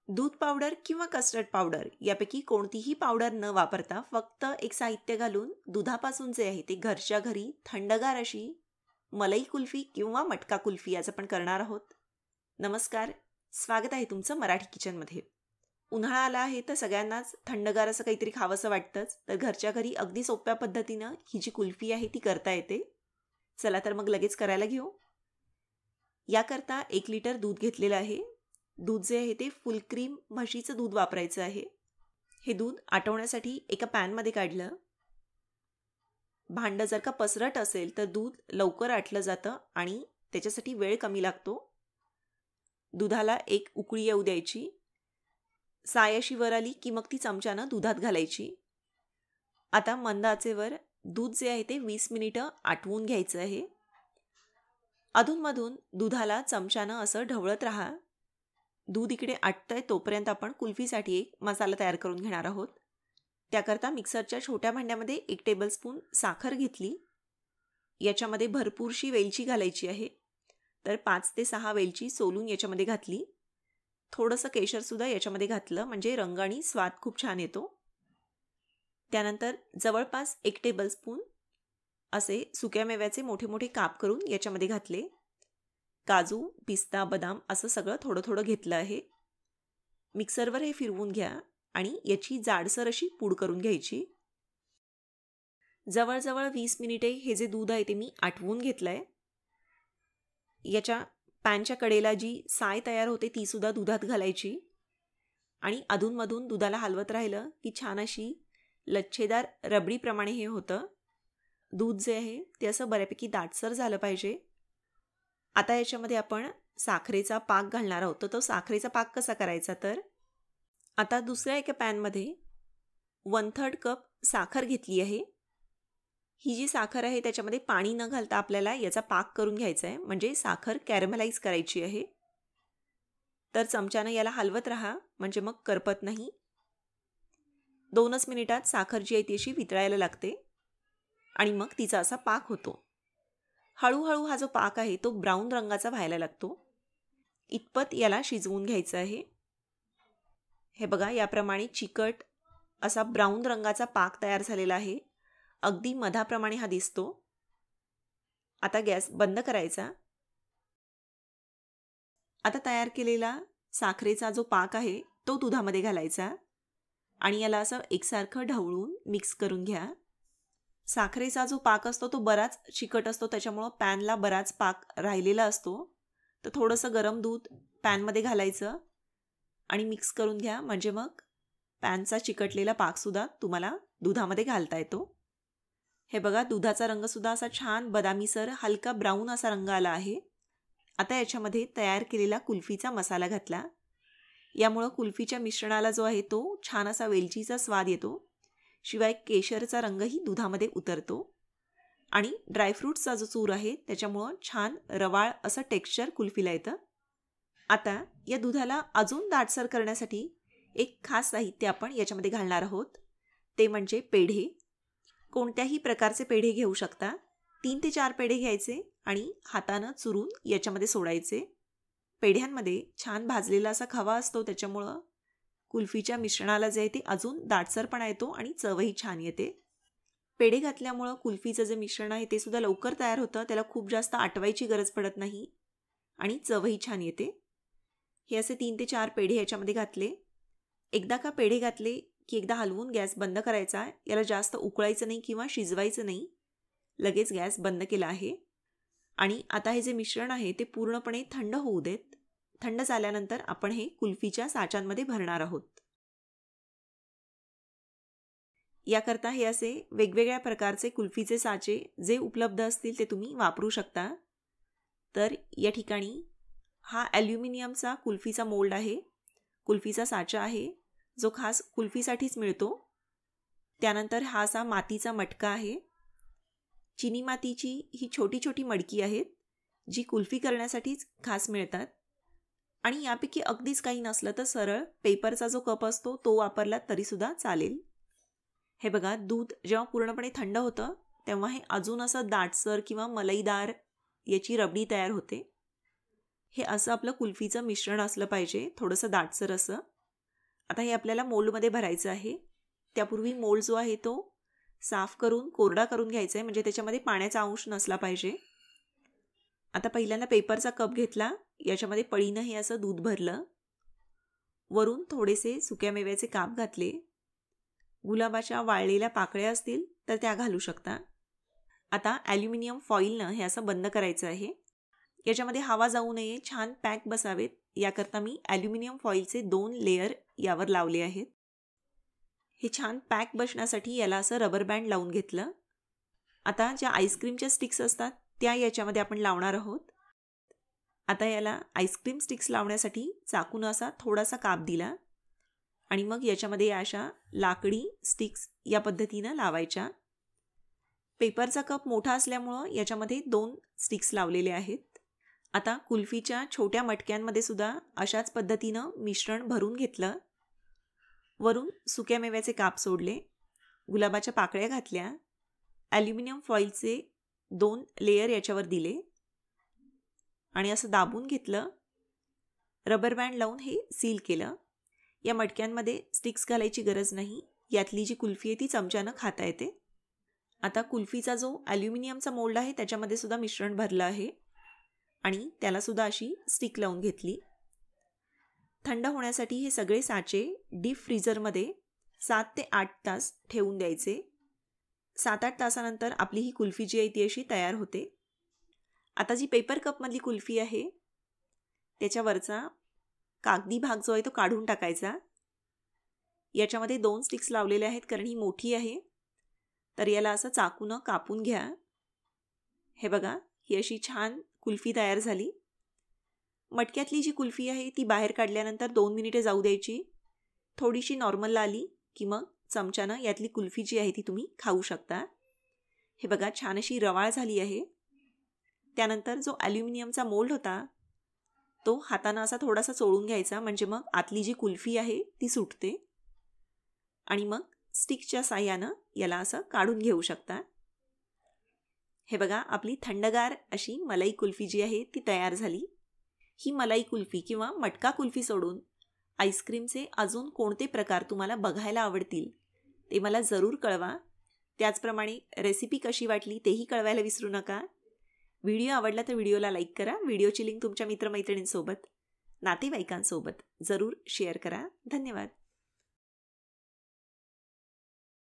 दूध पावडर किंवा custard powder यापैकी कोणतीही पावडर न वापरता फक्त एक साहित्य घालून दुधापासून जे आहे ते घरच्या घरी थंडगार अशी मलाई कुल्फी किंवा मटका कुल्फी आज आपण करणार आहोत. नमस्कार, स्वागत आहे तुमचं मराठी किचनमध्ये. उन्हाळा आला आहे तर सगळ्यांनाच थंडगार असं काहीतरी खावंसं वाटतंच. तर घरच्या घरी अगदी सोप्या पद्धतीनं ही जी कुल्फी आहे ती करता येते. चला तर मग लगेच करायला घेऊ. याकरता 1 लिटर दूध घेतलेलं आहे. दूध जे आहे ते फुल क्रीम म्हशीचं दूध वापरायचं आहे. हे दूध आटवण्यासाठी एका पॅनमध्ये काढलं. भांडं जर का पसरट असेल तर दूध लवकर आटलं जातं आणि त्याच्यासाठी वेळ कमी लागतो. दुधाला एक उकळी येऊ द्यायची. साय अशी वर आली की मग ती चमच्यानं दुधात घालायची. आता मंद आचेवर दूध जे आहे ते 20 मिनिटं आटवून घ्यायचं आहे. अधूनमधून दुधाला चमच्यानं असं ढवळत राहा. दूध इकडे आटतंय तोपर्यंत आपण कुल्फीसाठी एक मसाला तयार करून घेणार आहोत. त्याकरता मिक्सरच्या छोट्या भांड्यामध्ये 1 टेबलस्पून साखर घेतली. याच्यामध्ये भरपूरशी वेलची घालायची आहे. तर 5 ते 6 वेलची सोलून याच्यामध्ये घातली. थोडंसं केशरसुद्धा याच्यामध्ये घातलं म्हणजे रंग आणि स्वाद खूप छान येतो. त्यानंतर जवळपास 1 टेबलस्पून असे सुक्या मेव्याचे मोठे मोठे काप करून याच्यामध्ये घातले. काजू, पिस्ता, बदाम असं सगळं थोडं थोडं घेतलं आहे. मिक्सरवर हे फिरवून घ्या आणि याची जाडसर अशी पूड करून घ्यायची. जवळजवळ 20 मिनिटे हे जे दूध आहे ते मी आटवून घेतलं आहे. याच्या पॅनच्या कडेला जी साय तयार होते ती सुद्धा दुधात घालायची आणि अधूनमधून दुधाला हलवत राहिलं की छान अशी लच्छेदार रबडीप्रमाणे हे होतं. दूध जे आहे ते असं बऱ्यापैकी दाटसर झालं पाहिजे. आता याच्यामध्ये आपण साखरेचा पाक घालणार आहोत. तर तो साखरेचा पाक कसा करायचा, तर आता दुसऱ्या एका पॅनमध्ये 1/3 कप साखर घेतली आहे. ही जी साखर आहे त्याच्यामध्ये पाणी न घालता आपल्याला याचा पाक करून घ्यायचा आहे, म्हणजे साखर कॅरमलाइज करायची आहे. तर चमच्यानं याला हलवत राहा म्हणजे मग करपत नाही. 2च मिनिटात साखर जी आहे ती अशी वितळायला लागते आणि मग तिचा असा पाक होतो. हळूहळू हा जो पाक आहे तो ब्राऊन रंगाचा व्हायला लागतो. इतपत याला शिजवून घ्यायचं आहे. हे बघा, याप्रमाणे चिकट असा ब्राऊन रंगाचा पाक तयार झालेला आहे. अगदी मधाप्रमाणे हा दिसतो. आता गॅस बंद करायचा. आता तयार केलेला साखरेचा जो पाक आहे तो दुधामध्ये घालायचा आणि याला असं एकसारखं ढवळून मिक्स करून घ्या. साखरेचा जो पाक असतो तो बराच चिकट असतो, त्याच्यामुळं पॅनला बराच पाक राहिलेला असतो. तर थोडंसं गरम दूध पॅनमध्ये घालायचं आणि मिक्स करून घ्या म्हणजे मग पॅनचा चिकटलेला पाकसुद्धा तुम्हाला दुधामध्ये घालता येतो. हे बघा, दुधाचा रंगसुद्धा असा छान बदामीसर हलका ब्राऊन असा रंग आला आहे. आता याच्यामध्ये तयार केलेला कुल्फीचा मसाला घातला. यामुळं कुल्फीच्या मिश्रणाला जो आहे तो छान असा वेलचीचा स्वाद येतो. शिवाय केशरचा रंगही दुधामध्ये उतरतो आणि ड्रायफ्रूट्सचा जो चूर आहे त्याच्यामुळं छान रवाळ असं टेक्स्चर कुल्फीला येतं. आता या दुधाला अजून दाटसर करण्यासाठी एक खास साहित्य आपण याच्यामध्ये घालणार आहोत. ते म्हणजे पेढे. कोणत्याही प्रकारचे पेढे घेऊ शकता. 3 ते 4 पेढे घ्यायचे आणि हातानं चुरून याच्यामध्ये सोडायचे. पेढ्यांमध्ये छान भाजलेला असा खवा असतो, त्याच्यामुळं कुल्फीच्या मिश्रणाला जे आहे ते अजून दाटसरपणा येतो आणि चवही छान येते. पेढे घातल्यामुळं कुल्फीचं जे मिश्रण आहे ते सुद्धा लवकर तयार होतं. त्याला खूप जास्त आटवायची गरज पडत नाही आणि चवही छान येते. हे असे 3 ते 4 पेढे याच्यामध्ये घातले. एकदा का पेढे घातले की एकदा हलवून गॅस बंद करायचा. याला जास्त उकळायचं नाही किंवा शिजवायचं नाही. लगेच गॅस बंद केला आहे आणि आता हे जे मिश्रण आहे ते पूर्णपणे थंड होऊ देत. थंड झाल्यानंतर आपण हे कुल्फीच्या साच्यांमध्ये भरणार आहोत. याकरता हे असे वेगवेगळ्या प्रकारचे कुल्फीचे साचे जे उपलब्ध असतील ते तुम्ही वापरू शकता. तर या ठिकाणी हा ॲल्युमिनियमचा कुल्फीचा मोल्ड आहे, कुल्फीचा साचा आहे जो खास कुल्फीसाठीच मिळतो. त्यानंतर हा असा मातीचा मटका आहे. चिनी मातीची ही छोटी छोटी मडकी आहेत जी कुल्फी करण्यासाठीच खास मिळतात. आणि यापैकी अगदीच काही नसलं तर सरळ पेपरचा जो कप असतो तो वापरला तरीसुद्धा चालेल. हे बघा, दूध जेव्हा पूर्णपणे थंड होतं तेव्हा हे अजून असं दाटसर किंवा मलईदार याची रबडी तयार होते. हे असं आपलं कुल्फीचं मिश्रण असलं पाहिजे, थोडंसं दाटसर असं. आता हे आपल्याला मोल्डमध्ये भरायचं आहे. त्यापूर्वी मोल्ड जो आहे तो साफ करून कोरडा करून घ्यायचा आहे, म्हणजे त्याच्यामध्ये पाण्याचा अंश नसला पाहिजे. आता पहिल्यांदा पेपरचा कप घेतला, याच्यामध्ये पळीनं हे असं दूध भरलं. वरून थोडेसे सुक्या मेव्याचे काप घातले. गुलाबाच्या वाळलेल्या पाकळ्या असतील तर त्या घालू शकता. आता ॲल्युमिनियम फॉईलनं हे असं बंद करायचं आहे. याच्यामध्ये हवा जाऊ नये, छान पॅक बसावेत याकरता मी ॲल्युमिनियम फॉईलचे 2 लेयर यावर लावले आहेत. हे छान पॅक बसण्यासाठी याला असं रबर बँड लावून घेतलं. आता ज्या आईस्क्रीमच्या स्टिक्स असतात त्या याच्यामध्ये आपण लावणार आहोत. आता याला आईस्क्रीम स्टिक्स लावण्यासाठी चाकून असा थोडासा काप दिला आणि मग याच्यामध्ये अशा लाकडी स्टिक्स या पद्धतीनं लावायच्या. पेपरचा कप मोठा असल्यामुळं याच्यामध्ये 2 स्टिक्स लावलेले आहेत. आता कुल्फीच्या छोट्या मटक्यांमध्ये सुद्धा अशाच पद्धतीनं मिश्रण भरून घेतलं. वरून सुक्या मेव्याचे काप सोडले, गुलाबाच्या पाकळ्या घातल्या, ॲल्युमिनियम फॉईलचे 2 लेयर याच्यावर दिले आणि असं दाबून घेतलं. रबर बँड लावून हे सील केलं. या मटक्यांमध्ये स्टिक्स घालायची गरज नाही. यातली जी कुल्फी आहे ती चमच्यानं खाता येते. आता कुल्फीचा जो ॲल्युमिनियमचा मोल्ड आहे त्याच्यामध्ये सुद्धा मिश्रण भरलं आहे आणि त्याला सुद्धा अशी स्टिक लावून घेतली. थंड होण्यासाठी हे सगळे साचे डीप फ्रीझरमध्ये 7 ते 8 तास ठेवून द्यायचे. 7-8 तासानंतर आपली ही कुल्फी जी आहे ती अशी तयार होते. आता जी पेपर कपमधली कुल्फी आहे त्याच्यावरचा कागदी भाग जो आहे तो काढून टाकायचा. याच्यामध्ये 2 स्टिक्स लावलेले आहेत कारण ही मोठी आहे, तर याला असं चाकूनं कापून घ्या. हे बघा, ही अशी छान कुल्फी तयार झाली. मटक्यातली जी कुल्फी आहे ती बाहेर काढल्यानंतर 2 मिनिटे जाऊ द्यायची. थोडीशी नॉर्मलला आली की मग चमच्यानं यातली कुल्फी जी आहे ती तुम्ही खाऊ शकता. हे बघा, छान अशी रवाळ झाली आहे. त्यानंतर जो ॲल्युमिनियमचा मोल्ड होता तो हातानं असा थोडासा चोळून घ्यायचा, म्हणजे मग आतली जी कुल्फी आहे ती सुटते आणि मग स्टिकच्या साह्यानं याला असं काढून घेऊ शकता. हे बघा, आपली थंडगार अशी मलाई कुल्फी जी आहे ती तयार झाली. ही मलाई कुल्फी किंवा मटका कुल्फी सोडून आईस्क्रीमचे अजून कोणते प्रकार तुम्हाला बघायला आवडतील ते मला जरूर कळवा. त्याचप्रमाणे रेसिपी कशी वाटली तेही कळवायला विसरू नका. व्हिडिओ आवडला तर व्हिडिओला लाईक करा. व्हिडिओची लिंक तुमच्या मित्रमैत्रिणींसोबत, नातेवाईकांसोबत जरूर शेअर करा. धन्यवाद.